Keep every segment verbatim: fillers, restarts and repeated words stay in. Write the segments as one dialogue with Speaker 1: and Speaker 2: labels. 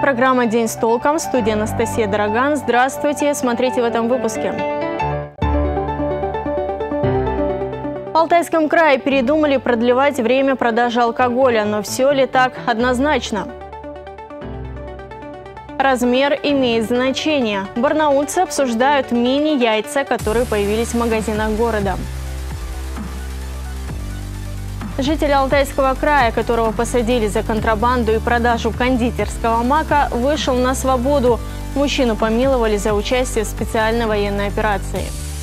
Speaker 1: Программа «День с толком». Студия Анастасия Дороган. Здравствуйте. Смотрите в этом выпуске. В Алтайском крае передумали продлевать время продажи алкоголя. Но все ли так однозначно? Размер имеет значение. Барнаульцы обсуждают мини-яйца, которые появились в магазинах города. Житель Алтайского края, которого посадили за контрабанду и продажу кондитерского мака, вышел на свободу. Мужчину помиловали за участие в специальной военной операции.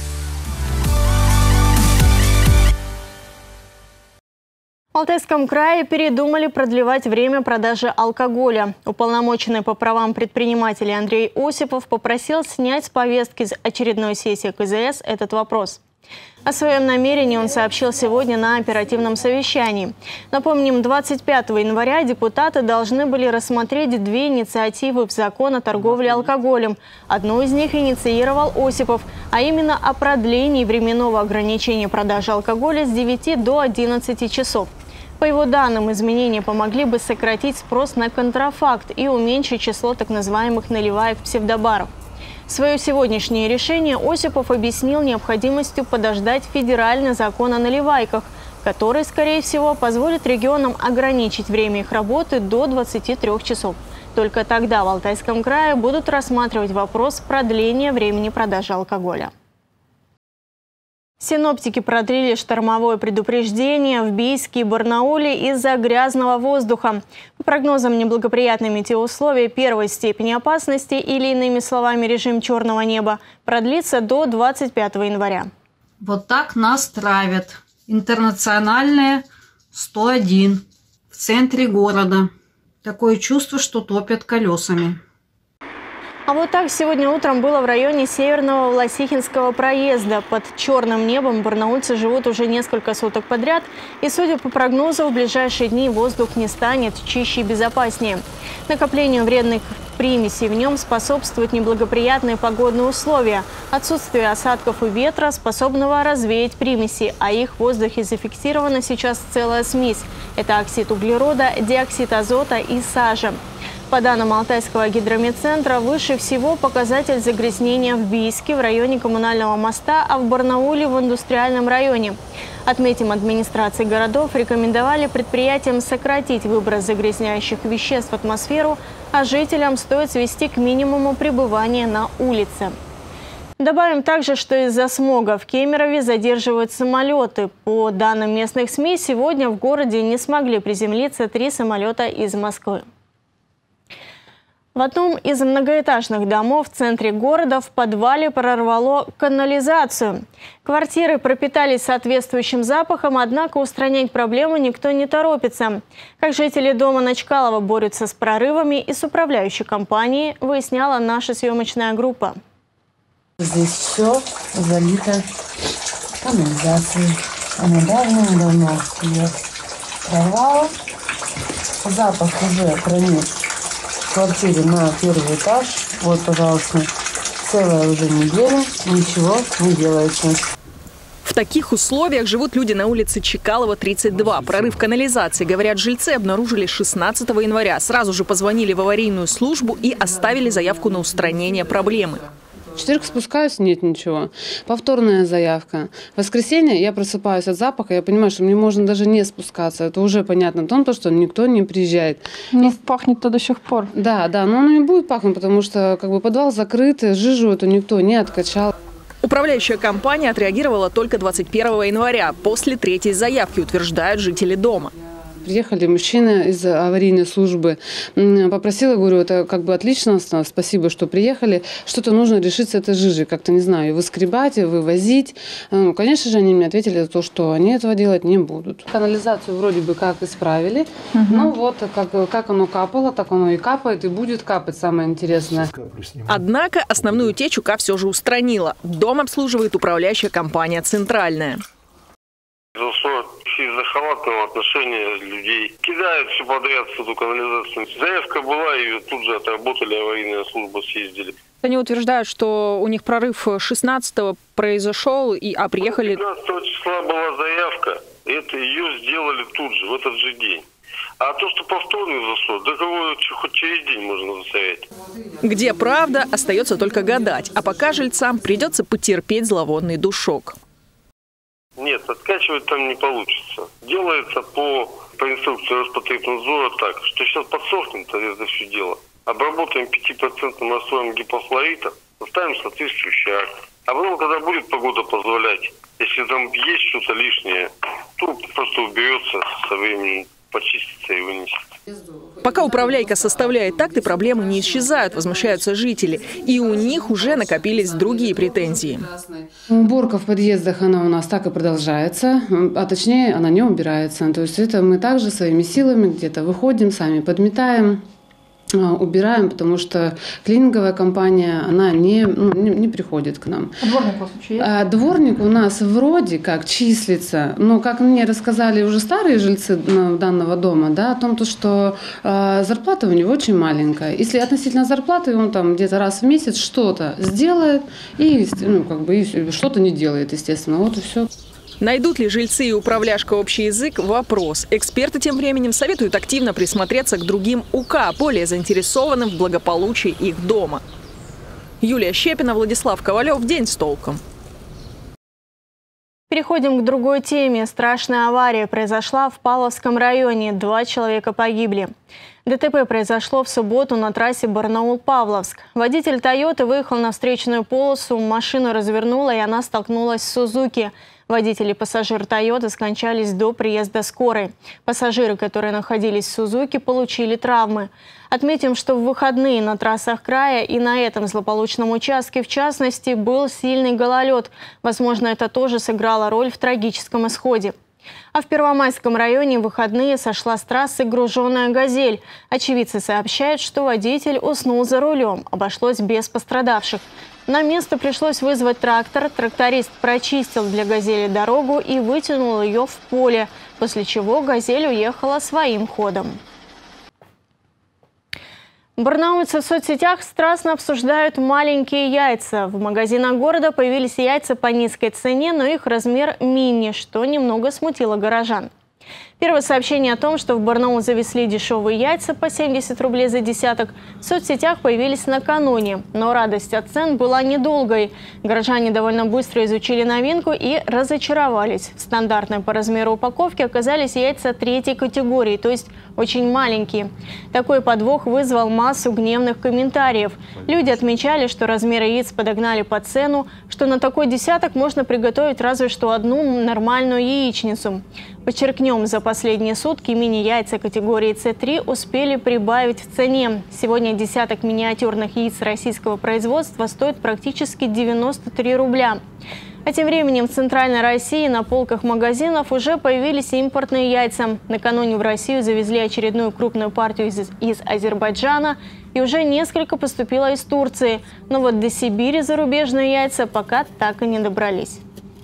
Speaker 1: В Алтайском крае передумали продлевать время продажи алкоголя. Уполномоченный по правам предпринимателей Андрей Осипов попросил снять с повестки очередной сессии ка зэ эс этот вопрос. О своем намерении он сообщил сегодня на оперативном совещании. Напомним, двадцать пятого января депутаты должны были рассмотреть две инициативы в закон о торговле алкоголем. Одну из них инициировал Осипов, а именно о продлении временного ограничения продажи алкоголя с девяти до одиннадцати часов. По его данным, изменения помогли бы сократить спрос на контрафакт и уменьшить число так называемых наливаек-псевдобаров. Свое сегодняшнее решение Осипов объяснил необходимостью подождать федеральный закон о наливайках, который, скорее всего, позволит регионам ограничить время их работы до двадцати трёх часов. Только тогда в Алтайском крае будут рассматривать вопрос продления времени продажи алкоголя. Синоптики продлили штормовое предупреждение в Бийске и Барнауле из-за грязного воздуха. По прогнозам, неблагоприятные метеоусловия первой степени опасности, или иными словами режим черного неба, продлится до двадцать пятого января.
Speaker 2: Вот так нас травят. Интернациональные сто один в центре города. Такое чувство, что топят колесами.
Speaker 1: А вот так сегодня утром было в районе Северного Власихинского проезда. Под черным небом барнаульцы живут уже несколько суток подряд. И, судя по прогнозу, в ближайшие дни воздух не станет чище и безопаснее. Накоплению вредных примесей в нем способствуют неблагоприятные погодные условия. Отсутствие осадков и ветра, способного развеять примеси. А их в воздухе зафиксирована сейчас целая смесь. Это оксид углерода, диоксид азота и сажа. По данным Алтайского гидрометцентра, выше всего показатель загрязнения в Бийске в районе Коммунального моста, а в Барнауле в индустриальном районе. Отметим, администрации городов рекомендовали предприятиям сократить выброс загрязняющих веществ в атмосферу, а жителям стоит свести к минимуму пребывания на улице. Добавим также, что из-за смога в Кемерове задерживают самолеты. По данным местных СМИ, сегодня в городе не смогли приземлиться три самолета из Москвы. В одном из многоэтажных домов в центре города в подвале прорвало канализацию. Квартиры пропитались соответствующим запахом, однако устранять проблему никто не торопится. Как жители дома на Чкалова борются с прорывами и с управляющей компанией, выясняла наша съемочная группа.
Speaker 3: Здесь все залито канализацией. Она давно-давно ее прорвала. Запах уже проник в квартире на первый этаж. Вот, пожалуйста, целая уже неделя, ничего не делается.
Speaker 4: В таких условиях живут люди на улице Чкалова, тридцать два. Прорыв канализации, говорят, жильцы обнаружили шестнадцатого января. Сразу же позвонили в аварийную службу и оставили заявку на устранение проблемы.
Speaker 5: В четверг спускаюсь, нет ничего. Повторная заявка. В воскресенье я просыпаюсь от запаха, я понимаю, что мне можно даже не спускаться. Это уже понятно, то, что никто не приезжает.
Speaker 6: Ну, и пахнет-то до сих пор.
Speaker 5: Да, да, но оно не будет пахнуть, потому что как бы подвал закрыт, жижу эту никто не откачал.
Speaker 4: Управляющая компания отреагировала только двадцать первого января, после третьей заявки, утверждают жители дома.
Speaker 5: Приехали мужчины из аварийной службы. Попросила, говорю, это как бы отлично, спасибо, что приехали. Что-то нужно решить с этой жижей. Как-то, не знаю, выскребать, вывозить. Ну, конечно же, они мне ответили то, что они этого делать не будут. Канализацию вроде бы как исправили. Угу. Ну вот, как, как оно капало, так оно и капает, и будет капать, самое интересное.
Speaker 4: Однако основную течь УК все же устранила. Дом обслуживает управляющая компания «Центральная».
Speaker 7: Из-за халатного отношения людей кидают все подряд в эту канализацию. Заявка была, и тут же отработали, аварийная служба съездили.
Speaker 4: Они утверждают, что у них прорыв шестнадцатого произошел, и, а приехали...
Speaker 7: пятнадцатого числа была заявка, это ее сделали тут же, в этот же день. А то, что повторный засор, да кого хоть через день можно засорять.
Speaker 4: Где правда, остается только гадать. А пока жильцам придется потерпеть зловонный душок.
Speaker 7: Нет, откачивать там не получится. Делается по, по инструкции Роспотребнадзора так, что сейчас подсохнет это все дело. Обработаем пятипроцентным раствором гипохлорита, ставим соответствующий акт. А потом, когда будет погода позволять, если там есть что-то лишнее, то просто уберется со временем, почистится и вынесется.
Speaker 4: Пока управляйка составляет акты, проблемы не исчезают, возмущаются жители. И у них уже накопились другие претензии.
Speaker 5: Уборка в подъездах, она у нас так и продолжается, а точнее она не убирается. То есть это мы также своими силами где-то выходим, сами подметаем, убираем, потому что клининговая компания, она не, ну, не, не приходит к нам.
Speaker 6: А дворник у вас вообще есть?
Speaker 5: А дворник у нас вроде как числится, но как мне рассказали уже старые жильцы данного дома, да, о том, что а, зарплата у него очень маленькая. Если относительно зарплаты, он там где-то раз в месяц что-то сделает и, ну, как бы, и что-то не делает, естественно. Вот и все.
Speaker 4: Найдут ли жильцы и управляшка общий язык – вопрос. Эксперты тем временем советуют активно присмотреться к другим УК, более заинтересованным в благополучии их дома. Юлия Щепина, Владислав Ковалев. День с толком.
Speaker 1: Переходим к другой теме. Страшная авария произошла в Павловском районе. Два человека погибли. ДТП произошло в субботу на трассе Барнаул-Павловск. Водитель «Тойоты» выехал на встречную полосу, машину развернула, и она столкнулась с «Сузуки». Водитель и пассажир «Тойоты» скончались до приезда скорой. Пассажиры, которые находились в «Сузуки», получили травмы. Отметим, что в выходные на трассах края и на этом злополучном участке, в частности, был сильный гололед. Возможно, это тоже сыграло роль в трагическом исходе. А в Первомайском районе в выходные сошла с трассы груженная «Газель». Очевидцы сообщают, что водитель уснул за рулем. Обошлось без пострадавших. На место пришлось вызвать трактор. Тракторист прочистил для «Газели» дорогу и вытянул ее в поле, после чего «Газель» уехала своим ходом. Барнаульцы в соцсетях страстно обсуждают маленькие яйца. В магазинах города появились яйца по низкой цене, но их размер мини, что немного смутило горожан. Первое сообщение о том, что в Барнаул завезли дешевые яйца по семьдесят рублей за десяток, в соцсетях появились накануне. Но радость от цен была недолгой. Горожане довольно быстро изучили новинку и разочаровались. В стандартной по размеру упаковки оказались яйца третьей категории, то есть очень маленькие. Такой подвох вызвал массу гневных комментариев. Люди отмечали, что размеры яиц подогнали по цену, что на такой десяток можно приготовить разве что одну нормальную яичницу. Подчеркнем, за последние сутки мини-яйца категории С три успели прибавить в цене. Сегодня десяток миниатюрных яиц российского производства стоит практически девяносто три рубля. А тем временем в Центральной России на полках магазинов уже появились импортные яйца. Накануне в Россию завезли очередную крупную партию из, из Азербайджана, и уже несколько поступило из Турции. Но вот до Сибири зарубежные яйца пока так и не добрались.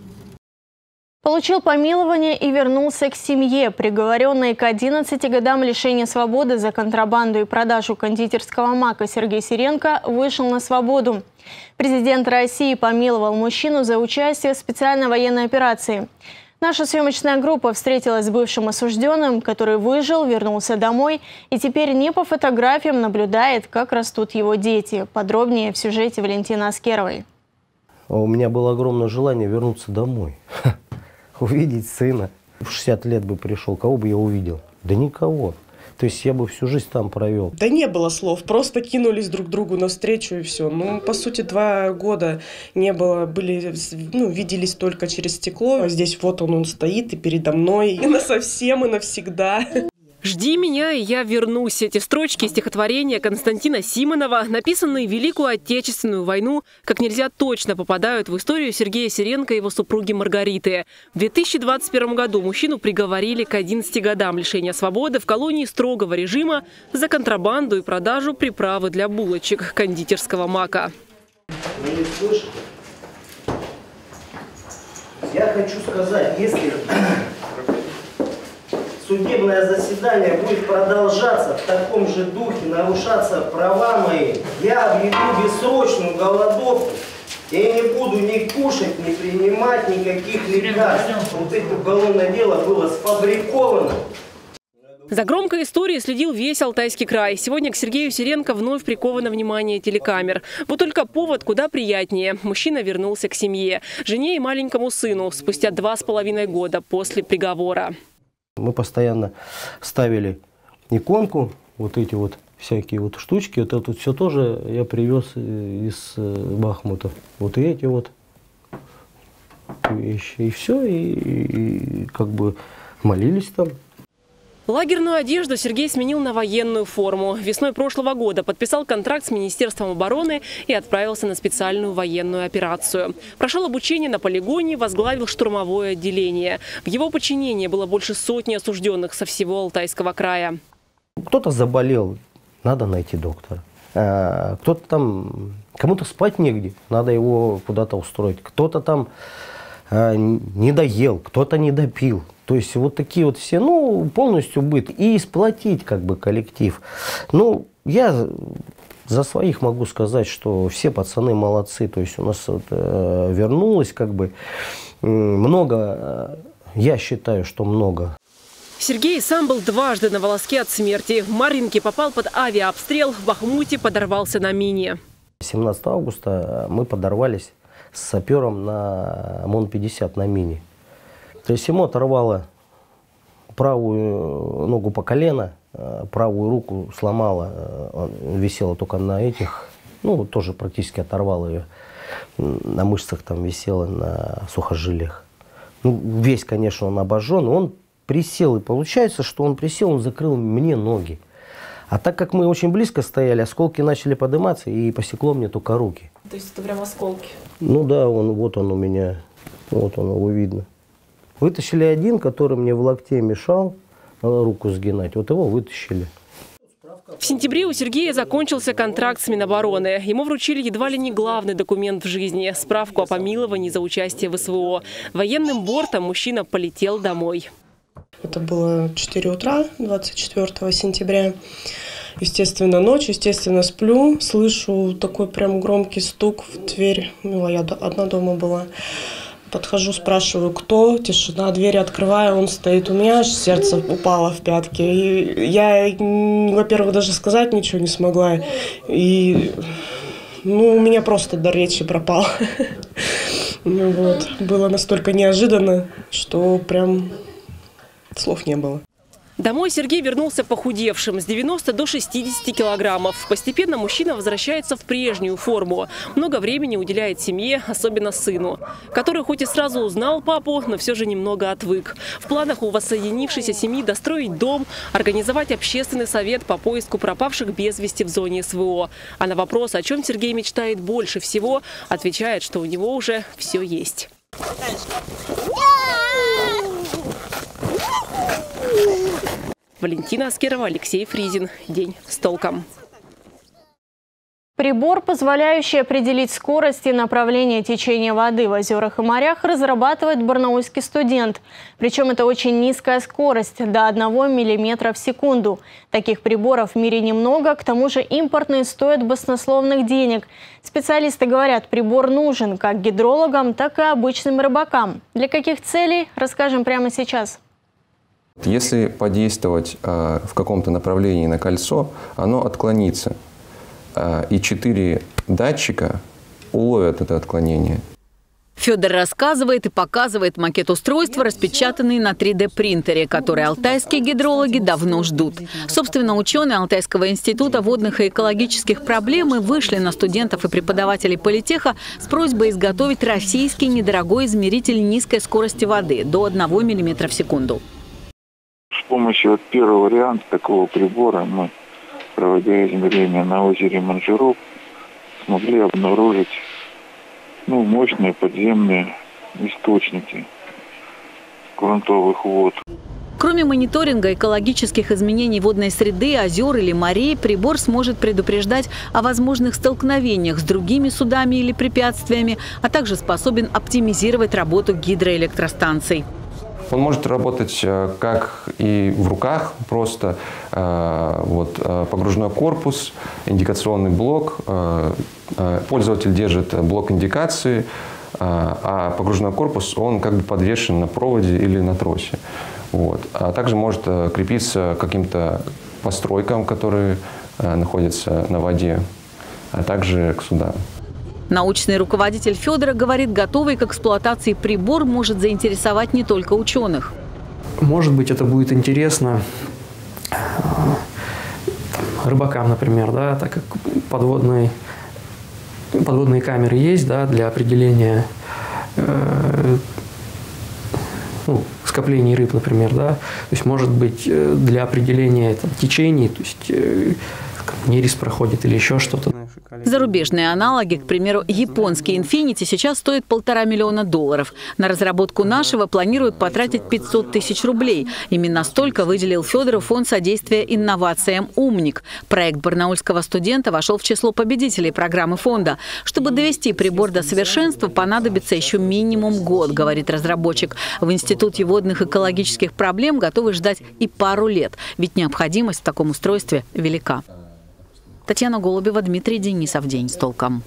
Speaker 1: Получил помилование и вернулся к семье. Приговоренный к одиннадцати годам лишения свободы за контрабанду и продажу кондитерского мака Сергей Сиренко вышел на свободу. Президент России помиловал мужчину за участие в специальной военной операции. Наша съемочная группа встретилась с бывшим осужденным, который выжил, вернулся домой и теперь не по фотографиям наблюдает, как растут его дети. Подробнее в сюжете Валентины Аскеровой.
Speaker 8: У меня было огромное желание вернуться домой. Увидеть сына. В шестьдесят лет бы пришел, кого бы я увидел? Да никого. То есть я бы всю жизнь там провел.
Speaker 9: Да не было слов, просто кинулись друг другу навстречу и все. Ну, по сути, два года не было, были, ну, виделись только через стекло. Здесь вот он, он стоит и передо мной, и насовсем, и навсегда.
Speaker 10: «Жди меня, и я вернусь». Эти строчки стихотворения Константина Симонова, написанные в Великую Отечественную войну, как нельзя точно попадают в историю Сергея Сиренко и его супруги Маргариты. В две тысячи двадцать первом году мужчину приговорили к одиннадцати годам лишения свободы в колонии строгого режима за контрабанду и продажу приправы для булочек кондитерского мака.
Speaker 8: Вы слышите? Я хочу сказать, если судебное заседание будет продолжаться в таком же духе, нарушаться права мои, я объявлю бессрочную голодовку. Я не буду ни кушать, ни принимать никаких лекарств. Вот это уголовное дело было сфабриковано.
Speaker 10: За громкой историей следил весь Алтайский край. Сегодня к Сергею Сиренко вновь приковано внимание телекамер. Вот только повод куда приятнее. Мужчина вернулся к семье, жене и маленькому сыну спустя два с половиной года после приговора.
Speaker 11: Мы постоянно ставили иконку, вот эти вот всякие вот штучки. Вот это все тоже я привез из Бахмута. Вот эти вот вещи. И все, и, и как бы молились там.
Speaker 10: Лагерную одежду Сергей сменил на военную форму. Весной прошлого года подписал контракт с Министерством обороны и отправился на специальную военную операцию. Прошел обучение на полигоне, возглавил штурмовое отделение. В его подчинении было больше сотни осужденных со всего Алтайского края.
Speaker 11: Кто-то заболел, надо найти доктора. Кто-то там, кому-то спать негде, надо его куда-то устроить. Кто-то там не доел, кто-то не допил. То есть вот такие вот все, ну, полностью быт. И сплотить как бы коллектив. Ну, я за своих могу сказать, что все пацаны молодцы. То есть у нас вот, э, вернулось как бы много, я считаю, что много.
Speaker 10: Сергей сам был дважды на волоске от смерти. В Марьинке попал под авиаобстрел, в Бахмуте подорвался на мине.
Speaker 11: семнадцатого августа мы подорвались с сапером на МОН пятьдесят на мине. То есть ему оторвало правую ногу по колено, правую руку сломало, висела только на этих, ну, тоже практически оторвало ее, на мышцах там висела, на сухожилиях. Ну, весь, конечно, он обожжен, он присел, и получается, что он присел, он закрыл мне ноги. А так как мы очень близко стояли, осколки начали подниматься, и посекло мне только руки.
Speaker 6: То есть это прям осколки?
Speaker 11: Ну да, он, вот он у меня, вот он, его видно. Вытащили один, который мне в локте мешал руку сгинать. Вот его вытащили.
Speaker 10: В сентябре у Сергея закончился контракт с Минобороны. Ему вручили едва ли не главный документ в жизни – справку о помиловании за участие в СВО. Военным бортом мужчина полетел домой.
Speaker 9: Это было четыре утра, двадцать четвёртого сентября. Естественно, ночь, естественно, сплю. Слышу такой прям громкий стук в дверь. Ну, я одна дома была. Подхожу, спрашиваю, кто, тишина, дверь открываю, он стоит у меня, аж сердце упало в пятки. И я, во-первых, даже сказать ничего не смогла. И, ну, у меня просто дар речи пропал. Ну, вот. Было настолько неожиданно, что прям слов не было.
Speaker 10: Домой Сергей вернулся похудевшим, с девяноста до шестидесяти килограммов. Постепенно мужчина возвращается в прежнюю форму. Много времени уделяет семье, особенно сыну, который хоть и сразу узнал папу, но все же немного отвык. В планах у воссоединившейся семьи достроить дом, организовать общественный совет по поиску пропавших без вести в зоне СВО. А на вопрос, о чем Сергей мечтает больше всего, отвечает, что у него уже все есть. Валентина Аскерова, Алексей Фризин. День с толком.
Speaker 1: Прибор, позволяющий определить скорость и направление течения воды в озерах и морях, разрабатывает барнаульский студент. Причем это очень низкая скорость, до одного миллиметра в секунду. Таких приборов в мире немного, к тому же импортные стоят баснословных денег. Специалисты говорят, прибор нужен как гидрологам, так и обычным рыбакам. Для каких целей, расскажем прямо сейчас.
Speaker 12: Если подействовать э, в каком-то направлении на кольцо, оно отклонится. Э, и четыре датчика уловят это отклонение.
Speaker 13: Федор рассказывает и показывает макет устройства, распечатанный на три дэ принтере, который алтайские гидрологи давно ждут. Собственно, ученые Алтайского института водных и экологических проблем и вышли на студентов и преподавателей политеха с просьбой изготовить российский недорогой измеритель низкой скорости воды до одного миллиметра в секунду.
Speaker 14: С помощью вот первого варианта такого прибора мы, проводя измерения на озере Манжирок, смогли обнаружить ну, мощные подземные источники грунтовых вод.
Speaker 13: Кроме мониторинга экологических изменений водной среды, озер или морей, прибор сможет предупреждать о возможных столкновениях с другими судами или препятствиями, а также способен оптимизировать работу гидроэлектростанций.
Speaker 12: Он может работать как и в руках, просто вот, погружной корпус, индикационный блок. Пользователь держит блок индикации, а погружной корпус он как бы подвешен на проводе или на тросе. Вот. А также может крепиться к каким-то постройкам, которые находятся на воде, а также к судам.
Speaker 13: Научный руководитель Федора говорит, готовый к эксплуатации прибор может заинтересовать не только ученых.
Speaker 15: Может быть, это будет интересно рыбакам, например, да, так как подводные, подводные камеры есть, да, для определения э, ну, скоплений рыб, например, да, то есть может быть для определения там, течений, то есть э, нерез проходит или еще что-то.
Speaker 13: Зарубежные аналоги, к примеру, японский Infinity, сейчас стоит полтора миллиона долларов. На разработку нашего планируют потратить пятьсот тысяч рублей. Именно столько выделил Федору фонд содействия инновациям «Умник». Проект барнаульского студента вошел в число победителей программы фонда. Чтобы довести прибор до совершенства, понадобится еще минимум год, говорит разработчик. В Институте водных экологических проблем готовы ждать и пару лет, ведь необходимость в таком устройстве велика. Татьяна Голубева, Дмитрий Денисов. День с толком.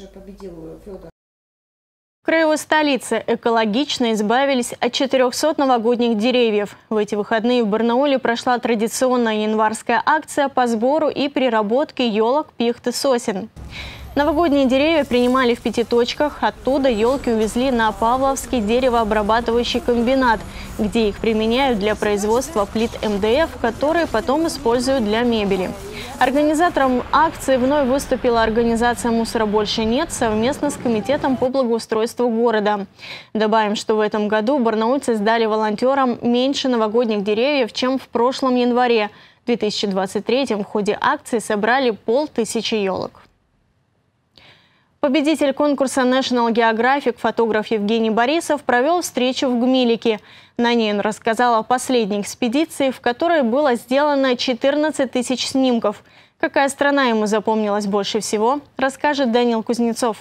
Speaker 1: В краевой столице экологично избавились от четырёхсот новогодних деревьев. В эти выходные в Барнауле прошла традиционная январская акция по сбору и переработке елок, пихт и сосен. Новогодние деревья принимали в пяти точках. Оттуда елки увезли на Павловский деревообрабатывающий комбинат, где их применяют для производства плит эм дэ эф, которые потом используют для мебели. Организатором акции вновь выступила организация «Мусора больше нет» совместно с Комитетом по благоустройству города. Добавим, что в этом году барнаульцы сдали волонтерам меньше новогодних деревьев, чем в прошлом январе. В две тысячи двадцать третьем в ходе акции собрали полтысячи елок. Победитель конкурса National Geographic, фотограф Евгений Борисов, провел встречу в Гмилике. На ней он рассказал о последней экспедиции, в которой было сделано четырнадцать тысяч снимков. Какая страна ему запомнилась больше всего, расскажет Данил Кузнецов.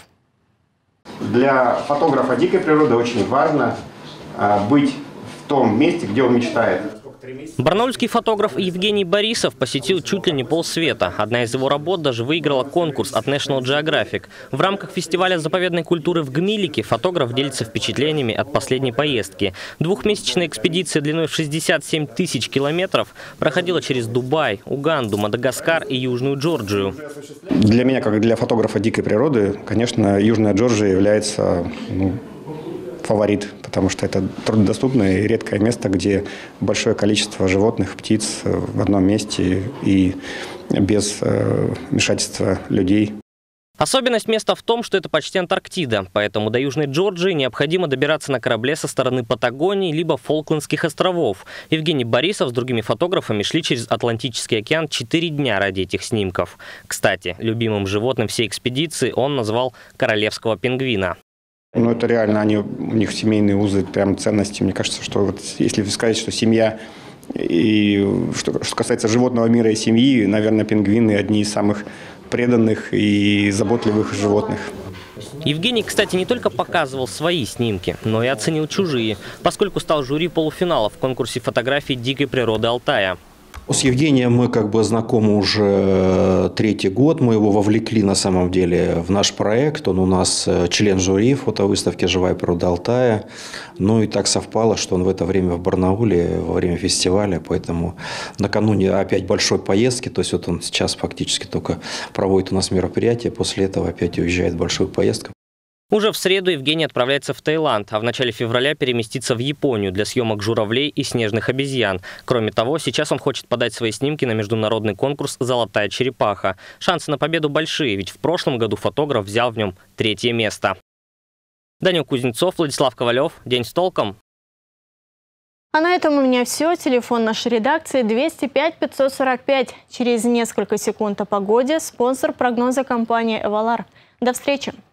Speaker 16: Для фотографа дикой природы очень важно быть в том месте, где он мечтает.
Speaker 17: Барнаульский фотограф Евгений Борисов посетил чуть ли не полсвета. Одна из его работ даже выиграла конкурс от National Geographic. В рамках фестиваля заповедной культуры в Гмилике фотограф делится впечатлениями от последней поездки. Двухмесячная экспедиция длиной в шестьдесят семь тысяч километров проходила через Дубай, Уганду, Мадагаскар и Южную Джорджию.
Speaker 16: Для меня, как для фотографа дикой природы, конечно, Южная Джорджия является ну, фаворит, потому что это труднодоступное и редкое место, где большое количество животных, птиц в одном месте и без э, вмешательства людей.
Speaker 17: Особенность места в том, что это почти Антарктида, поэтому до Южной Джорджии необходимо добираться на корабле со стороны Патагонии либо Фолклендских островов. Евгений Борисов с другими фотографами шли через Атлантический океан четыре дня ради этих снимков. Кстати, любимым животным всей экспедиции он назвал королевского пингвина.
Speaker 16: Ну, это реально, они, у них семейные узы, прям ценности. Мне кажется, что вот, если сказать, что семья, и что, что касается животного мира и семьи, наверное, пингвины одни из самых преданных и заботливых животных.
Speaker 17: Евгений, кстати, не только показывал свои снимки, но и оценил чужие, поскольку стал жюри полуфинала в конкурсе фотографий дикой природы Алтая.
Speaker 18: С Евгением мы как бы знакомы уже третий год. Мы его вовлекли на самом деле в наш проект. Он у нас член жюри фотовыставки «Живая природа Алтая». Ну и так совпало, что он в это время в Барнауле, во время фестиваля. Поэтому накануне опять большой поездки. То есть вот он сейчас фактически только проводит у нас мероприятие. После этого опять уезжает в большую поездку.
Speaker 17: Уже в среду Евгений отправляется в Таиланд, а в начале февраля переместится в Японию для съемок журавлей и снежных обезьян. Кроме того, сейчас он хочет подать свои снимки на международный конкурс «Золотая черепаха». Шансы на победу большие, ведь в прошлом году фотограф взял в нем третье место. Данил Кузнецов, Владислав Ковалев. День с толком.
Speaker 1: А на этом у меня все. Телефон нашей редакции двести пять пятьсот сорок пять. Через несколько секунд о погоде. Спонсор прогноза — компания «Эвалар». До встречи.